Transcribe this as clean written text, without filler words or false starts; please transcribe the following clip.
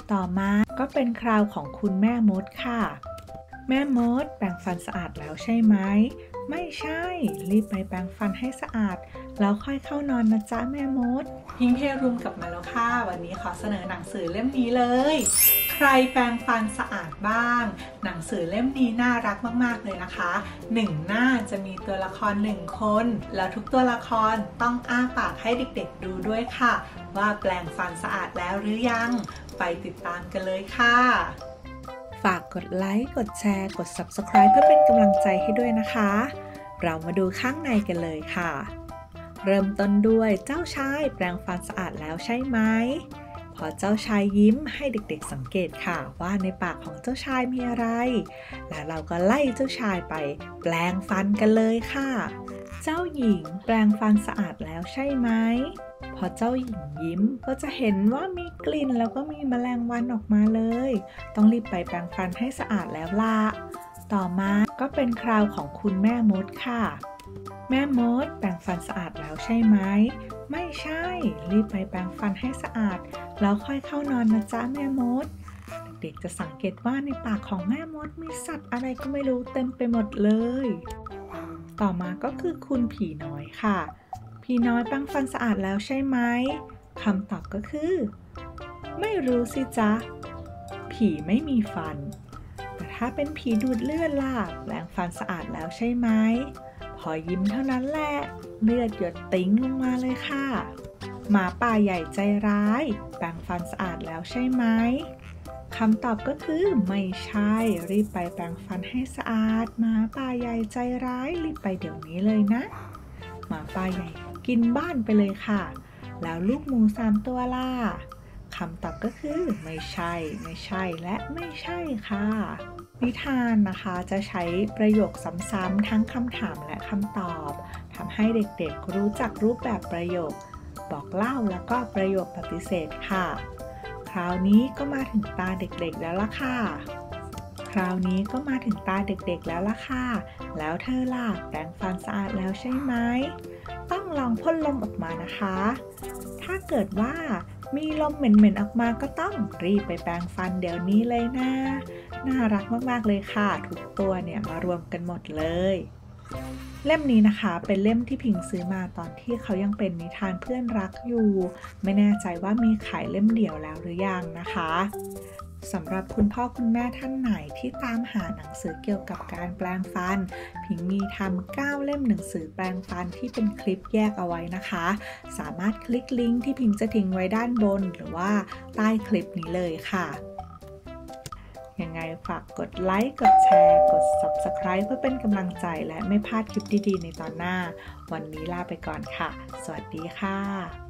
ต่อมาก็เป็นคราวของคุณแม่มดค่ะแม่มดแปรงฟันสะอาดแล้วใช่ไหมไม่ใช่รีบไปแปรงฟันให้สะอาดแล้วค่อยเข้านอนนะจ๊ะแม่มดพิงเพรุมกลับมาแล้วค่ะวันนี้ขอเสนอหนังสือเล่มนี้เลยใครแปรงฟันสะอาดบ้างหนังสือเล่มนี้น่ารักมากๆเลยนะคะ1 หน้าจะมีตัวละคร1 คนแล้วทุกตัวละครต้องอ้าปากให้เด็กๆดูด้วยค่ะว่าแปรงฟันสะอาดแล้วหรือยังไปติดตามกันเลยค่ะฝากกดไลค์กดแชร์กด Subscribe เพื่อเป็นกำลังใจให้ด้วยนะคะเรามาดูข้างในกันเลยค่ะเริ่มต้นด้วยเจ้าชายแปรงฟันสะอาดแล้วใช่ไหมพอเจ้าชายยิ้มให้เด็กๆสังเกตค่ะว่าในปากของเจ้าชายมีอะไรแล้วเราก็ไล่เจ้าชายไปแปรงฟันกันเลยค่ะเจ้าหญิงแปรงฟันสะอาดแล้วใช่ไหมพอเจ้าหญิงยิ้มก็จะเห็นว่ามีกลิ่นแล้วก็มีแมลงวันออกมาเลยต้องรีบไปแปรงฟันให้สะอาดแล้วล่ะต่อมาก็เป็นคราวของคุณแม่มดค่ะแม่มดแปรงฟันสะอาดแล้วใช่ไหมไม่ใช่รีบไปแปรงฟันให้สะอาดแล้วค่อยเข้านอนนะจ๊ะแม่มดเด็กๆจะสังเกตว่าในปากของแม่มดมีสัตว์อะไรก็ไม่รู้เต็มไปหมดเลยต่อมาก็คือคุณผีน้อยค่ะผีน้อยแปรงฟันสะอาดแล้วใช่ไหมคำตอบก็คือไม่รู้สิจ๊ะผีไม่มีฟันแต่ถ้าเป็นผีดูดเลือดล่ะแปรงฟันสะอาดแล้วใช่ไหมพอยิ้มเท่านั้นแหละเลือดหยดติ๊งลงมาเลยค่ะหมาป่าใหญ่ใจร้ายแปรงฟันสะอาดแล้วใช่ไหมคำตอบก็คือไม่ใช่รีบไปแปรงฟันให้สะอาดหมาป่าใหญ่ใจร้ายรีบไปเดี๋ยวนี้เลยนะหมาป่าใหญ่กินบ้านไปเลยค่ะแล้วลูกหมู3 ตัวล่ะคำตอบก็คือไม่ใช่และไม่ใช่ค่ะนิทานนะคะจะใช้ประโยคซ้ำๆทั้งคำถามและคำตอบทำให้เด็กๆรู้จักรูปแบบประโยคบอกเล่าแล้วก็ประโยคปฏิเสธค่ะคราวนี้ก็มาถึงตาเด็กๆแล้วล่ะค่ะแล้วเธอล่ะแปรงฟันสะอาดแล้วใช่ไหมต้องลองพ่นลมออกมานะคะถ้าเกิดว่ามีลมเหม็นๆออกมาก็ต้องรีบไปแปรงฟันเดี๋ยวนี้เลยนะน่ารักมากๆเลยค่ะทุกตัวเนี่ยมารวมกันหมดเลยเล่มนี้นะคะเป็นเล่มที่พิงซื้อมาตอนที่เขายังเป็นนิทานเพื่อนรักอยู่ไม่แน่ใจว่ามีขายเล่มเดี่ยวแล้วหรือยังนะคะสำหรับคุณพ่อคุณแม่ท่านไหนที่ตามหาหนังสือเกี่ยวกับการแปรงฟันพิงมีทำ9 เล่มหนังสือแปรงฟันที่เป็นคลิปแยกเอาไว้นะคะสามารถคลิกลิงก์ที่พิงจะทิ้งไว้ด้านบนหรือว่าใต้คลิปนี้เลยค่ะยังไงฝากกดไลค์กดแชร์กด Subscribe เพื่อเป็นกำลังใจและไม่พลาดคลิปดีๆในตอนหน้าวันนี้ลาไปก่อนค่ะสวัสดีค่ะ